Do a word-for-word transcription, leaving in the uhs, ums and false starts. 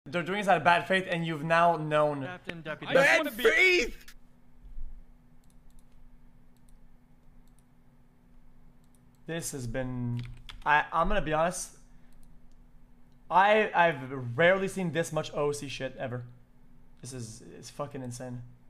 They're doing this out of bad faith, and you've now known. Captain, deputy. Bad faith! This has been. I I'm gonna be honest. I I've rarely seen this much O O C shit ever. This is it's fucking insane.